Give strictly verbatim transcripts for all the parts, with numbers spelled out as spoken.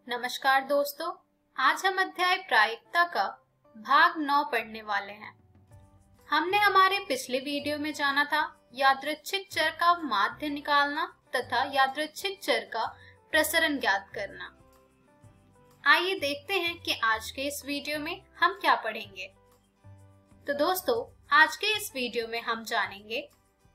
नमस्कार दोस्तों, आज हम अध्याय प्रायिकता का भाग नौ पढ़ने वाले हैं। हमने हमारे पिछले वीडियो में जाना था यादृच्छिक चर का माध्य निकालना तथा यादृच्छिक चर का प्रसरण ज्ञात करना। आइए देखते हैं कि आज के इस वीडियो में हम क्या पढ़ेंगे। तो दोस्तों, आज के इस वीडियो में हम जानेंगे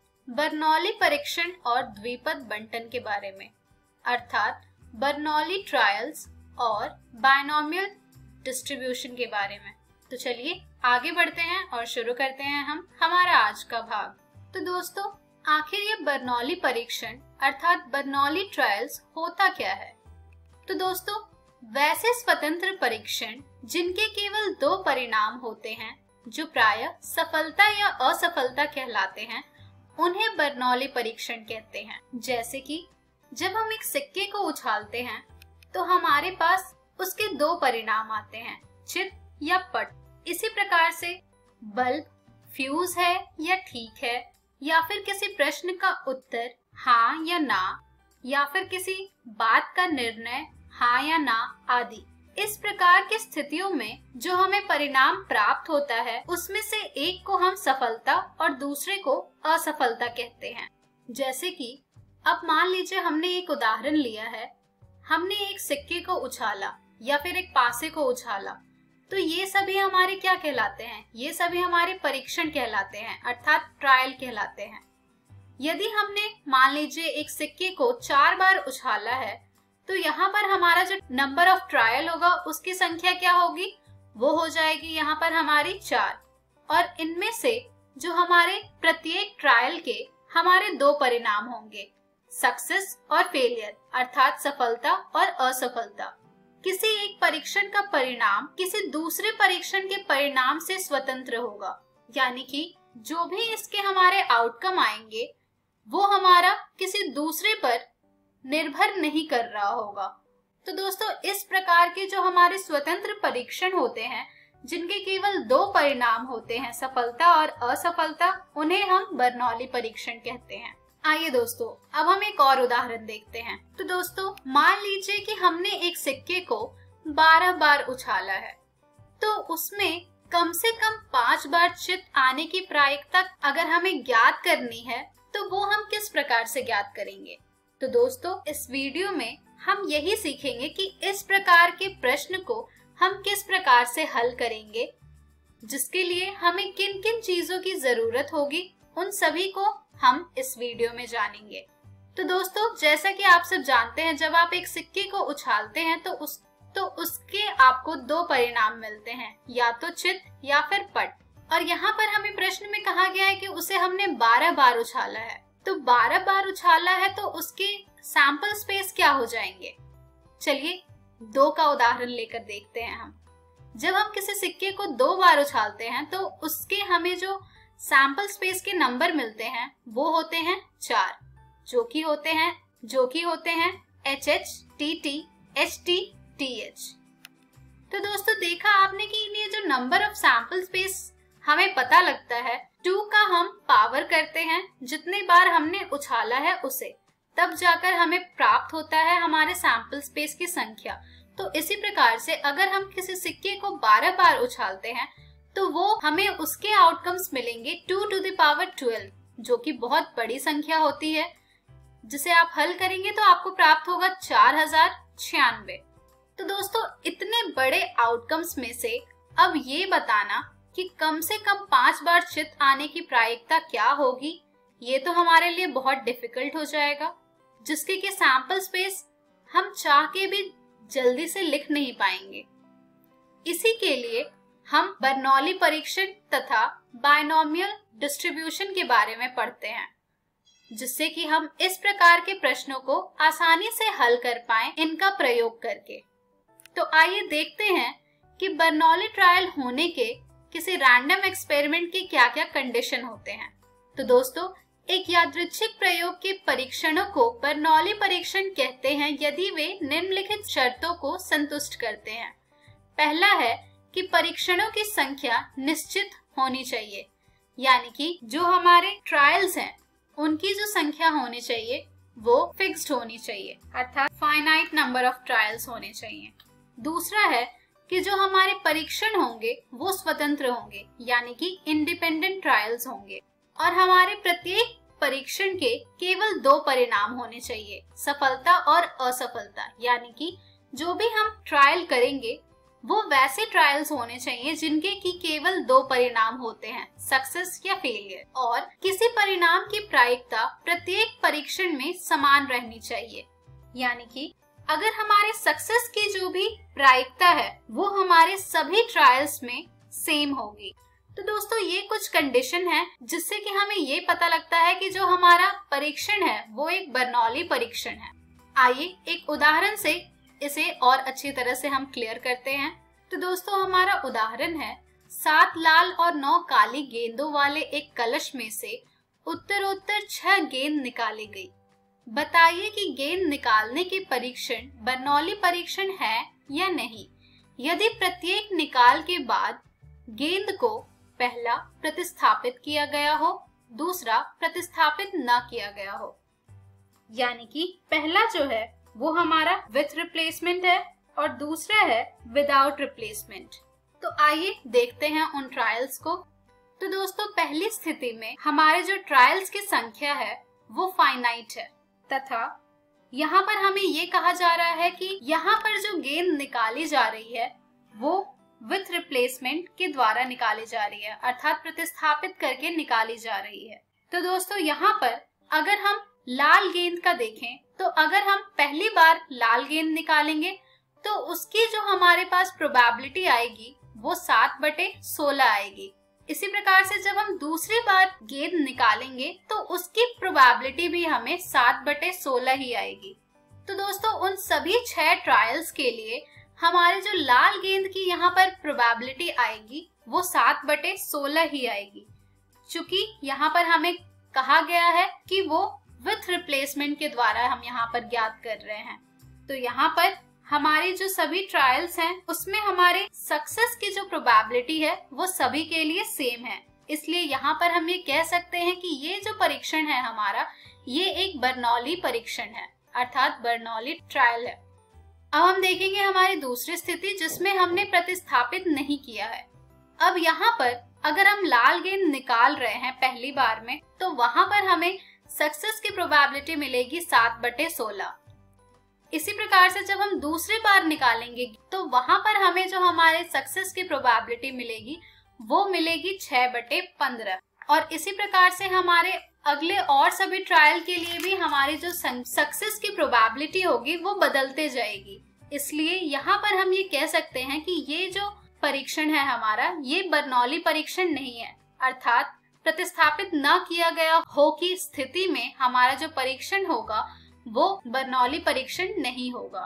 बर्नौली परीक्षण और द्विपद बंटन के बारे में, अर्थात बर्नौली ट्रायल्स और बायनोमियल डिस्ट्रीब्यूशन के बारे में। तो चलिए आगे बढ़ते हैं और शुरू करते हैं हम हमारा आज का भाग। तो दोस्तों, आखिर ये बर्नौली परीक्षण अर्थात बर्नौली ट्रायल्स होता क्या है? तो दोस्तों, वैसे स्वतंत्र परीक्षण जिनके केवल दो परिणाम होते हैं, जो प्रायः सफलता या असफलता कहलाते हैं, उन्हें बर्नौली परीक्षण कहते हैं। जैसे कि जब हम एक सिक्के को उछालते हैं तो हमारे पास उसके दो परिणाम आते हैं, चित या पट। इसी प्रकार से बल्ब फ्यूज है या ठीक है, या फिर किसी प्रश्न का उत्तर हाँ या ना, या फिर किसी बात का निर्णय हाँ या ना आदि। इस प्रकार की स्थितियों में जो हमें परिणाम प्राप्त होता है, उसमें से एक को हम सफलता और दूसरे को असफलता कहते हैं। जैसे कि अब मान लीजिए हमने एक उदाहरण लिया है, हमने एक सिक्के को उछाला या फिर एक पासे को उछाला, तो ये सभी हमारे क्या कहलाते हैं? ये सभी हमारे परीक्षण कहलाते हैं, अर्थात ट्रायल कहलाते हैं। यदि हमने मान लीजिए एक सिक्के को चार बार उछाला है, तो यहाँ पर हमारा जो नंबर ऑफ ट्रायल होगा उसकी संख्या क्या होगी? वो हो जाएगी यहाँ पर हमारी चार। और इनमें से जो हमारे प्रत्येक ट्रायल के हमारे दो परिणाम होंगे, सक्सेस और फेलियर, अर्थात सफलता और असफलता। किसी एक परीक्षण का परिणाम किसी दूसरे परीक्षण के परिणाम से स्वतंत्र होगा, यानी कि जो भी इसके हमारे आउटकम आएंगे वो हमारा किसी दूसरे पर निर्भर नहीं कर रहा होगा। तो दोस्तों, इस प्रकार के जो हमारे स्वतंत्र परीक्षण होते हैं, जिनके केवल दो परिणाम होते हैं, सफलता और असफलता, उन्हें हम बर्नौली परीक्षण कहते हैं। आइए दोस्तों, अब हम एक और उदाहरण देखते हैं। तो दोस्तों, मान लीजिए कि हमने एक सिक्के को बारह बार उछाला है, तो उसमें कम से कम पांच बार चित आने की प्रायिकता अगर हमें ज्ञात करनी है, तो वो हम किस प्रकार से ज्ञात करेंगे? तो दोस्तों, इस वीडियो में हम यही सीखेंगे कि इस प्रकार के प्रश्न को हम किस प्रकार से हल करेंगे, जिसके लिए हमें किन किन चीजों की जरूरत होगी, उन सभी को हम इस वीडियो में जानेंगे। तो दोस्तों, जैसा कि आप सब जानते हैं, जब आप एक सिक्के को उछालते हैं तो उस तो उसके आपको दो परिणाम मिलते हैं, या तो चित या फिर पट। और यहाँ पर हमें प्रश्न में कहा गया है कि उसे हमने बारह बार उछाला है। तो बारह बार उछाला है तो उसके सैंपल स्पेस क्या हो जाएंगे? चलिए दो का उदाहरण लेकर देखते हैं हम। जब हम किसी सिक्के को दो बार उछालते हैं तो उसके हमें जो सैंपल स्पेस के नंबर मिलते हैं वो होते हैं चार, जो कि होते हैं जो कि होते हैं H H T T H T T H. तो दोस्तों, देखा आपने कि ये जो नंबर ऑफ सैंपल स्पेस हमें पता लगता है, टू का हम पावर करते हैं जितने बार हमने उछाला है उसे, तब जाकर हमें प्राप्त होता है हमारे सैंपल स्पेस की संख्या। तो इसी प्रकार से अगर हम किसी सिक्के को बारह बार उछालते हैं तो वो हमें उसके आउटकम्स मिलेंगे two to the power twelve, जो कि बहुत बड़ी संख्या होती है, जिसे आप हल करेंगे तो आपको प्राप्त होगा चार हजार छियानवे। तो दोस्तों, इतने बड़े आउटकम्स में से अब ये बताना कि कम से कम पांच बार चित आने की प्रायिकता क्या होगी, ये तो हमारे लिए बहुत डिफिकल्ट हो जाएगा, जिसके कि सैंपल स्पेस हम चाह के भी जल्दी से लिख नहीं पाएंगे। इसी के लिए हम बर्नौली परीक्षण तथा बायनोमियल डिस्ट्रीब्यूशन के बारे में पढ़ते हैं, जिससे कि हम इस प्रकार के प्रश्नों को आसानी से हल कर पाएं इनका प्रयोग करके। तो आइए देखते हैं कि बर्नौली ट्रायल होने के किसी रैंडम एक्सपेरिमेंट के क्या क्या कंडीशन होते हैं। तो दोस्तों, एक यादृच्छिक प्रयोग के परीक्षणों को बर्नौली परीक्षण कहते हैं यदि वे निम्नलिखित शर्तों को संतुष्ट करते हैं। पहला है कि परीक्षणों की संख्या निश्चित होनी चाहिए, यानी कि जो हमारे ट्रायल्स हैं उनकी जो संख्या होनी चाहिए वो फिक्स्ड होनी चाहिए, अर्थात फाइनाइट नंबर ऑफ ट्रायल्स होने चाहिए। दूसरा है कि जो हमारे परीक्षण होंगे वो स्वतंत्र होंगे, यानी कि इंडिपेंडेंट ट्रायल्स होंगे, और हमारे प्रत्येक परीक्षण के केवल दो परिणाम होने चाहिए, सफलता और असफलता। यानी कि जो भी हम ट्रायल करेंगे वो वैसे ट्रायल्स होने चाहिए जिनके की केवल दो परिणाम होते हैं, सक्सेस या फेलियर, और किसी परिणाम की प्रायिकता प्रत्येक परीक्षण में समान रहनी चाहिए। यानी कि अगर हमारे सक्सेस की जो भी प्रायिकता है वो हमारे सभी ट्रायल्स में सेम होगी। तो दोस्तों ये कुछ कंडीशन है जिससे कि हमें ये पता लगता है कि जो हमारा परीक्षण है वो एक बर्नौली परीक्षण है। आइए एक उदाहरण से इसे और अच्छी तरह से हम क्लियर करते हैं। तो दोस्तों हमारा उदाहरण है, सात लाल और नौ काली गेंदों वाले एक कलश में से उत्तरोत्तर छह गेंद निकाली गई। बताइए कि गेंद निकालने के परीक्षण बर्नौली परीक्षण है या नहीं। यदि प्रत्येक निकाल के बाद गेंद को पहला प्रतिस्थापित किया गया हो, दूसरा प्रतिस्थापित न किया गया हो, यानी कि पहला जो है वो हमारा विथ रिप्लेसमेंट है और दूसरा है विदाउट रिप्लेसमेंट। तो आइए देखते हैं उन ट्रायल्स को। तो दोस्तों पहली स्थिति में हमारे जो ट्रायल्स की संख्या है वो फाइनाइट है, तथा यहाँ पर हमें ये कहा जा रहा है कि यहाँ पर जो गेंद निकाली जा रही है वो विथ रिप्लेसमेंट के द्वारा निकाली जा रही है, अर्थात प्रतिस्थापित करके निकाली जा रही है। तो दोस्तों यहाँ पर अगर हम लाल गेंद का देखें तो अगर हम पहली बार लाल गेंद निकालेंगे तो उसकी जो हमारे पास प्रोबेबिलिटी आएगी वो सात बटे सोलह आएगी। इसी प्रकार से जब हम दूसरी बार गेंद निकालेंगे तो उसकी प्रोबेबिलिटी भी हमें सात बटे सोलह ही आएगी। तो दोस्तों उन सभी छह ट्रायल्स के लिए हमारे जो लाल गेंद की यहाँ पर प्रोबेबिलिटी आएगी वो सात बटे सोलह ही आएगी, चूंकि यहाँ पर हमें कहा गया है कि वो विथ रिप्लेसमेंट के द्वारा हम यहाँ पर ज्ञात कर रहे हैं। तो यहाँ पर हमारी जो सभी ट्रायल्स हैं उसमें हमारे सक्सेस की जो प्रोबेबिलिटी है वो सभी के लिए सेम है, इसलिए यहाँ पर हम ये कह सकते हैं कि ये जो परीक्षण है हमारा ये एक बर्नौली परीक्षण है, अर्थात बर्नौली ट्रायल है। अब हम देखेंगे हमारी दूसरी स्थिति जिसमें हमने प्रतिस्थापित नहीं किया है। अब यहाँ पर अगर हम लाल गेंद निकाल रहे हैं पहली बार में तो वहां पर हमें सक्सेस की प्रोबेबिलिटी मिलेगी सात बटे सोलह। इसी प्रकार से जब हम दूसरी बार निकालेंगे तो वहां पर हमें जो हमारे सक्सेस की प्रोबेबिलिटी मिलेगी वो मिलेगी छह बटे पंद्रह। और इसी प्रकार से हमारे अगले और सभी ट्रायल के लिए भी हमारी जो सक्सेस की प्रोबेबिलिटी होगी वो बदलते जाएगी। इसलिए यहाँ पर हम ये कह सकते हैं कि ये जो परीक्षण है हमारा ये बर्नौली परीक्षण नहीं है, अर्थात प्रतिस्थापित न किया गया हो की स्थिति में हमारा जो परीक्षण होगा वो बर्नौली परीक्षण नहीं होगा।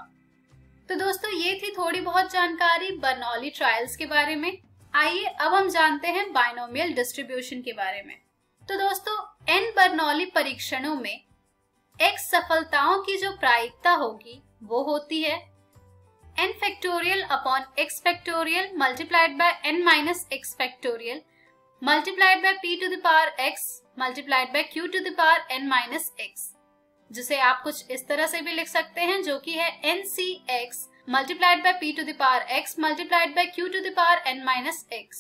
तो दोस्तों ये थी थोड़ी बहुत जानकारी बर्नौली ट्रायल्स के बारे में। आइए अब हम जानते हैं बाइनोमियल डिस्ट्रीब्यूशन के बारे में। तो दोस्तों एन बर्नौली परीक्षणों में एक्स सफलताओं की जो प्रायिकता होगी वो होती है n factorial upon x factorial multiplied by n minus x factorial multiplied by p to the power x multiplied by q to the power n minus x, जिसे आप कुछ इस तरह से भी लिख सकते हैं जो कि है n c x multiplied by p to the power x multiplied by q to the power n minus x।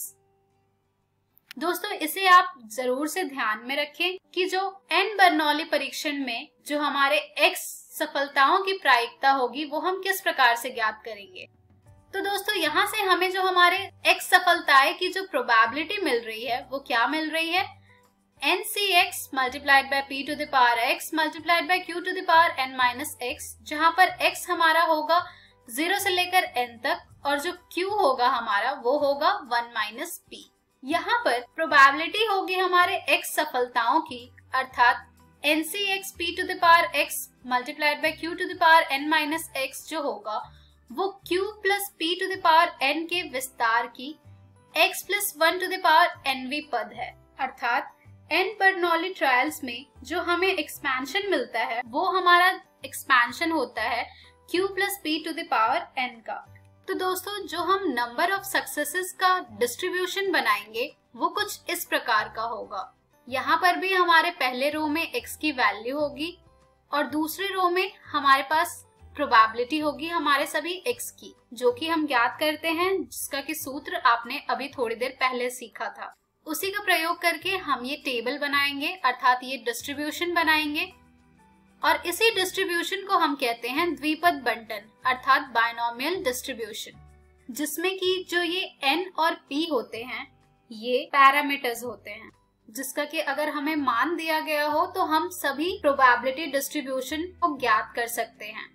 दोस्तों इसे आप जरूर से ध्यान में रखें कि जो n बर्नौली परीक्षण में जो हमारे x सफलताओं की प्रायिकता होगी वो हम किस प्रकार से ज्ञात करेंगे। तो दोस्तों यहाँ से हमें जो हमारे x सफलताएं की जो प्रोबेबिलिटी मिल रही है वो क्या मिल रही है, n c x multiplied by p to the power x multiplied by q to the power n minus x, जहाँ पर x हमारा होगा जीरो से लेकर n तक और जो q होगा हमारा वो होगा वन माइनस p। यहाँ पर प्रोबेबिलिटी होगी हमारे x सफलताओं की, अर्थात n c x p to the power x multiplied by q to the power n minus x जो होगा वो q plus p to the power n के विस्तार की x plus one to the power nवी पद है। अर्थात n बर्नौली ट्रायल्स में जो हमें एक्सपेंशन मिलता है वो हमारा एक्सपेंशन होता है q plus p to the power n का। तो दोस्तों जो हम नंबर ऑफ सक्सेसेस का डिस्ट्रीब्यूशन बनाएंगे वो कुछ इस प्रकार का होगा। यहाँ पर भी हमारे पहले रो में x की वैल्यू होगी, और दूसरी रो में हमारे पास प्रोबेबिलिटी होगी हमारे सभी x की, जो कि हम ज्ञात करते हैं, जिसका कि सूत्र आपने अभी थोड़ी देर पहले सीखा था। उसी का प्रयोग करके हम ये टेबल बनाएंगे, अर्थात ये डिस्ट्रीब्यूशन बनाएंगे, और इसी डिस्ट्रीब्यूशन को हम कहते हैं द्विपद बंटन अर्थात बायनोमियल डिस्ट्रीब्यूशन, जिसमें कि जो ये n और p होते हैं ये पैरामीटर्स होते हैं, जिसका कि अगर हमें मान दिया गया हो तो हम सभी प्रोबेबिलिटी डिस्ट्रीब्यूशन को ज्ञात कर सकते हैं।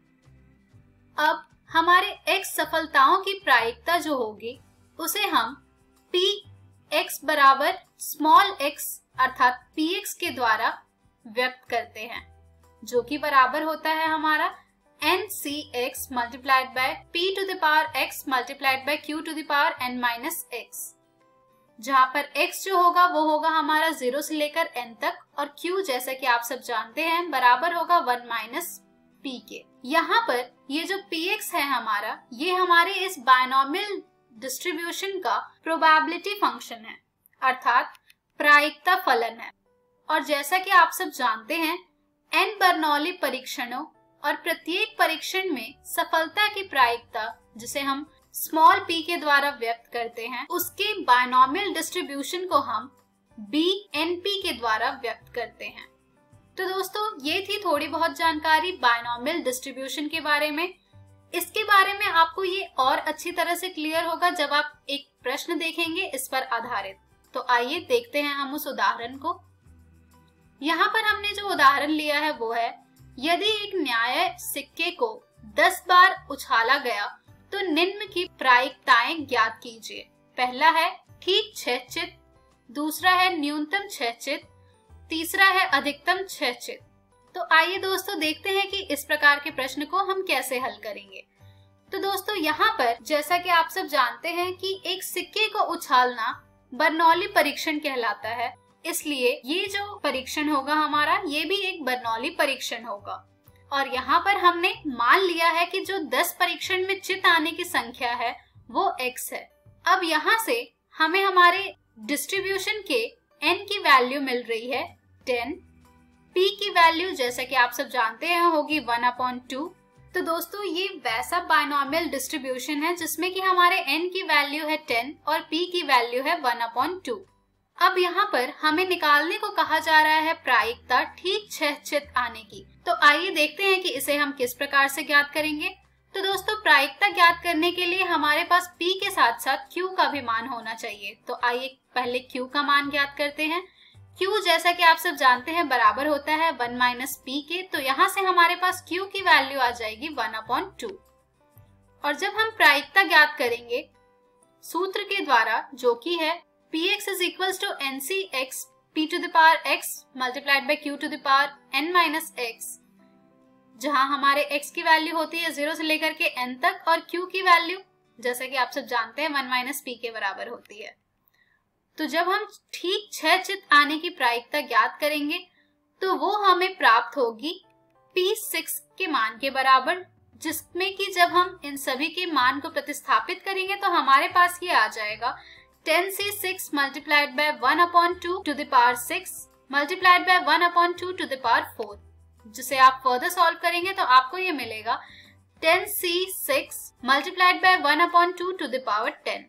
अब हमारे x सफलताओं की प्रायिकता जो होगी उसे हम p x बराबर स्मॉल x अर्थात px के द्वारा व्यक्त करते हैं, जो कि बराबर होता है हमारा n c x multiplied by p to the power x multiplied by q to the power n minus x, जहाँ पर x जो होगा वो होगा हमारा जीरो से लेकर n तक, और q जैसा कि आप सब जानते हैं बराबर होगा वन माइनस p के। यहाँ पर ये जो px है हमारा, ये हमारे इस बायनोमियल डिस्ट्रीब्यूशन का प्रोबेबिलिटी फंक्शन है, अर्थात प्रायिकता फलन है। और जैसा कि आप सब जानते हैं n बर्नौली परीक्षणों और प्रत्येक परीक्षण में सफलता की प्रायिकता, जिसे हम स्मॉल p के द्वारा व्यक्त करते हैं, उसके बायनोमियल डिस्ट्रीब्यूशन को हम b n p के द्वारा व्यक्त करते हैं। तो दोस्तों ये थी थोड़ी बहुत जानकारी बायनोमियल डिस्ट्रीब्यूशन के बारे में। इसके बारे में आपको ये और अच्छी तरह से क्लियर होगा जब आप एक प्रश्न देखेंगे इस पर आधारित। तो आइए देखते हैं हम उस उदाहरण को। यहाँ पर हमने जो उदाहरण लिया है वो है, यदि एक न्याय सिक्के को दस बार उछाला गया तो निम्न की प्रायिकताएं ज्ञात कीजिए। पहला है ठीक छह चित, दूसरा है न्यूनतम छह चित, तीसरा है अधिकतम छह चित। तो आइए दोस्तों देखते हैं कि इस प्रकार के प्रश्न को हम कैसे हल करेंगे। तो दोस्तों यहाँ पर जैसा कि आप सब जानते हैं कि एक सिक्के को उछालना बर्नौली परीक्षण कहलाता है, इसलिए ये जो परीक्षण होगा हमारा ये भी एक बर्नौली परीक्षण होगा। और यहाँ पर हमने मान लिया है कि जो दस परीक्षण में चित आने की संख्या है वो x है। अब यहाँ से हमें हमारे डिस्ट्रीब्यूशन के n की वैल्यू मिल रही है टेन, p की वैल्यू जैसा कि आप सब जानते हैं होगी वन अपॉन टू। तो दोस्तों ये वैसा बायनोमियल डिस्ट्रीब्यूशन है जिसमें कि हमारे n की वैल्यू है टेन और p की वैल्यू है वन अपॉन टू। अब यहाँ पर हमें निकालने को कहा जा रहा है प्रायिकता ठीक छह चित आने की। तो आइए देखते हैं कि इसे हम किस प्रकार से ज्ञात करेंगे। तो दोस्तों प्रायिकता ज्ञात करने के लिए हमारे पास p के साथ साथ q का भी मान होना चाहिए। तो आइए पहले q का मान ज्ञात करते हैं। q जैसा कि आप सब जानते हैं बराबर होता है वन माइनस p के। तो यहाँ से हमारे पास q की वैल्यू आ जाएगी वन अपॉन टू। और जब हम प्रायिकता ज्ञात करेंगे सूत्र के द्वारा, जो कि है px is equals to ncx p to the power x multiplied by q to the power n minus x, जहां हमारे x की वैल्यू होती है जीरो से लेकर के n तक, और q की वैल्यू जैसे कि आप सब जानते हैं वन माइनस p के बराबर होती है। तो जब हम ठीक छह चित आने की प्रायिकता ज्ञात करेंगे तो वो हमें प्राप्त होगी p सिक्स के मान के बराबर, जिसमें कि जब हम इन सभी के मान को प्रतिस्थापित करेंगे तो हमारे पास ये आ जाएगा ten C six multiplied by one upon two to the power six multiplied by one upon two to the power four, जिसे आप फर्दर सॉल्व करेंगे तो आपको ये मिलेगा ten C six multiplied by one upon two to the power ten.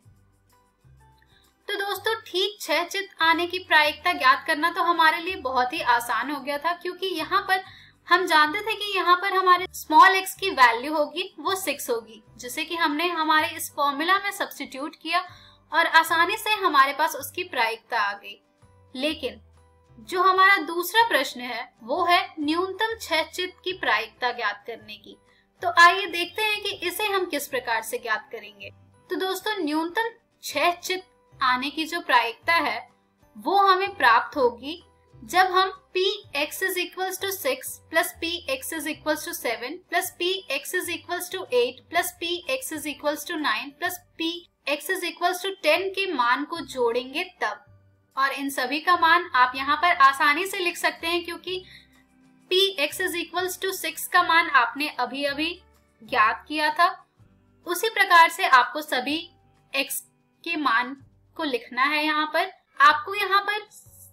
तो दोस्तों ठीक छह चित आने की प्रायिकता ज्ञात करना तो हमारे लिए बहुत ही आसान हो गया था, क्योंकि यहाँ पर हम जानते थे कि यहाँ पर हमारे स्मॉल x की वैल्यू होगी वो सिक्स होगी, जिसे कि हमने हमारे इस फॉर्मूला में सब्स्टिट्यूट किया और आसानी से हमारे पास उसकी प्रायिकता आ गई। लेकिन जो हमारा दूसरा प्रश्न है वो है न्यूनतम छह चित की प्रायिकता ज्ञात करने की। तो आइए देखते हैं कि इसे हम किस प्रकार से ज्ञात करेंगे। तो दोस्तों न्यूनतम छह चित आने की जो प्रायिकता है वो हमें प्राप्त होगी जब हम px is equals to six plus px is equals to seven plus px is equals to eight plus px is equals to nine plus px is equals to ten के मान को जोड़ेंगे तब। और इन सभी का मान आप यहाँ पर आसानी से लिख सकते हैं, क्योंकि px is equals to six का मान आपने अभी अभी ज्ञात किया था। उसी प्रकार से आपको सभी x के मान को लिखना है। यहाँ पर आपको यहाँ पर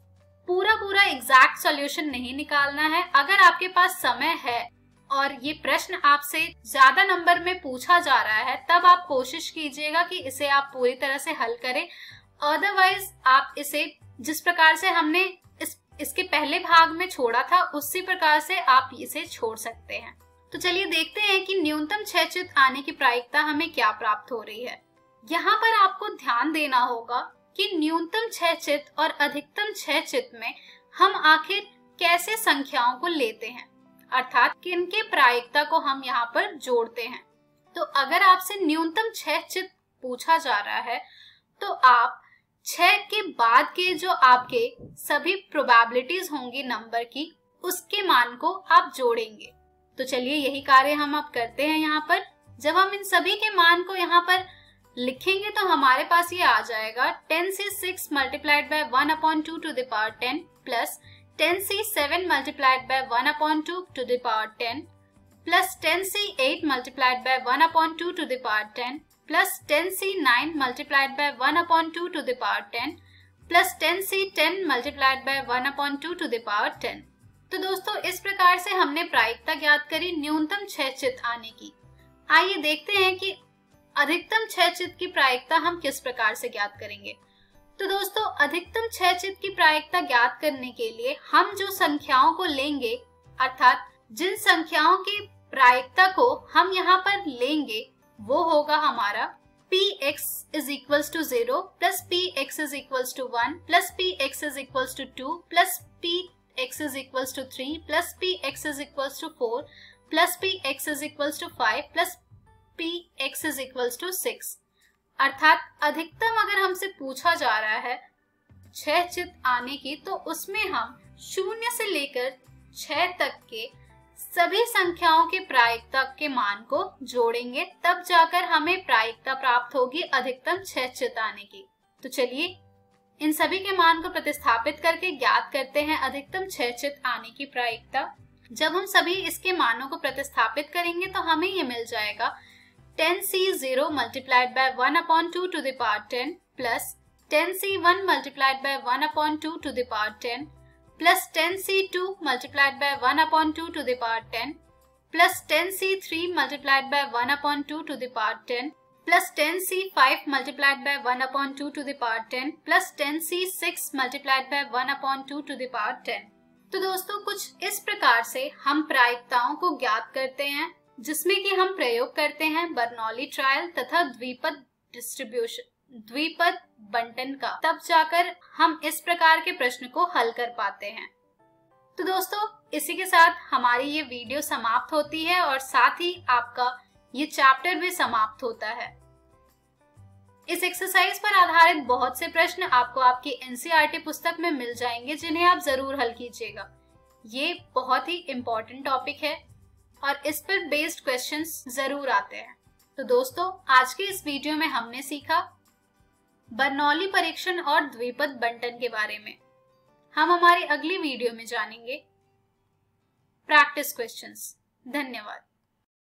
पूरा पूरा एग्जैक्ट सॉल्यूशन नहीं निकालना है। अगर आपके पास समय है और ये प्रश्न आपसे ज्यादा नंबर में पूछा जा रहा है, तब आप कोशिश कीजिएगा कि इसे आप पूरी तरह से हल करें। अदरवाइज आप इसे जिस प्रकार से हमने इस इसके पहले भाग में छोड़ा था, उसी प्रकार से आप इसे छोड़ सकते हैं। तो चलिए देखते हैं कि न्यूनतम छह चित्त आने की प्रायिकता हमें क्या प्राप्त हो रही है। यहाँ पर आपको ध्यान देना होगा कि न्यूनतम छह चित्त और अधिकतम छह चित्त में हम आखिर कैसे संख्याओं को लेते हैं, अर्थात किनके प्रायिकता को हम यहाँ पर जोड़ते हैं। तो अगर आपसे न्यूनतम छह चित्त पूछा जा रहा है, तो आप छह के बाद के जो आपके सभी प्रोबेबिलिटीज होंगी नंबर की, उसके मान को आप जोड़ेंगे। तो चलिए यही कार्य हम अब करते हैं। यहाँ पर जब हम इन सभी के मान को यहाँ पर लिखेंगे तो हमारे पास ये आ जाएगा ten C six multiplied by one upon two to the power ten plus ten C seven multiplied by one upon two to the power ten plus ten C eight multiplied by one upon two to the power ten plus ten C nine multiplied by one upon two to the power ten plus ten C ten multiplied by one upon two to the power ten. तो दोस्तों इस प्रकार से हमने प्रायिकता ज्ञात करी न्यूनतम छह चित्त आने की। आइए देखते हैं कि अधिकतम छह चित्त की प्रायिकता हम किस प्रकार से ज्ञात करेंगे। तो दोस्तों अधिकतम छह चित्त की प्रायिकता ज्ञात करने के लिए हम जो संख्याओं को लेंगे, अर्थात जिन संख्याओं की प्रायिकता को हम यहाँ पर लेंगे, वो होगा हमारा px is equals to zero plus px is equals to one plus px is equals to two plus px is equals to three plus px is equals to four plus px is equals to five plus px is equals to six। अर्थात अधिकतम अगर हमसे पूछा जा रहा है छह चित्त आने की, तो उसमें हम शून्य से लेकर छह तक के सभी संख्याओं के प्रायिकता के मान को जोड़ेंगे, तब जाकर हमें प्रायिकता प्राप्त होगी अधिकतम छह चित्त आने की। तो चलिए इन सभी के मान को प्रतिस्थापित करके ज्ञात करते हैं अधिकतम छह चित्त आने की प्रायिकता। जब हम सभी इसके मानों को प्रतिस्थापित करेंगे तो हमें ये मिल जाएगा ten C zero multiplied by one upon two to the power ten plus ten C one multiplied by one upon two to the power ten plus ten C two multiplied by one upon two to the power ten plus ten C three multiplied by one upon two to the power ten plus ten C five multiplied by one upon two to the power ten plus ten C six multiplied by one upon two to the power ten. तो दोस्तों कुछ इस प्रकार से हम प्रायिकताओं को ज्ञात करते हैं, जिसमें कि हम प्रयोग करते हैं बर्नौली ट्रायल तथा द्विपद डिस्ट्रीब्यूशन द्विपद बंटन का, तब जाकर हम इस प्रकार के प्रश्न को हल कर पाते हैं। तो दोस्तों इसी के साथ हमारी ये वीडियो समाप्त होती है और साथ ही आपका ये चैप्टर भी समाप्त होता है। इस एक्सरसाइज पर आधारित बहुत से प्रश्न आपको आपकी एनसीईआरटी पुस्तक में मिल जाएंगे, जिन्हें आप जरूर हल कीजिएगा। ये बहुत ही इम्पोर्टेंट टॉपिक है और इस पर बेस्ड क्वेश्चंस जरूर आते हैं। तो दोस्तों आज के इस वीडियो में हमने सीखा बर्नौली परीक्षण और द्विपद बंटन के बारे में। हम हमारी अगली वीडियो में जानेंगे प्रैक्टिस क्वेश्चंस। धन्यवाद।